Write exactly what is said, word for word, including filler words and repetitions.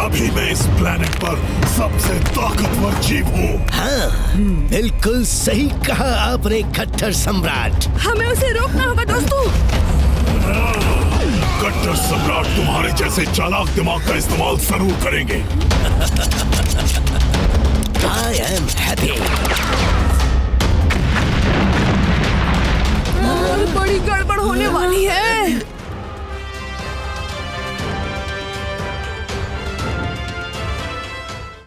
अभी मैं इस प्लेनेट पर सबसे ताकतवर जीव हूँ। हाँ, बिल्कुल सही कहा आपने खट्टर सम्राट। हमें उसे रोकना होगा दोस्तों। खट्टर सम्राट तुम्हारे जैसे चालाक दिमाग का इस्तेमाल जरूर करेंगे। I am happy। बड़ी गड़बड़ होने वाली है।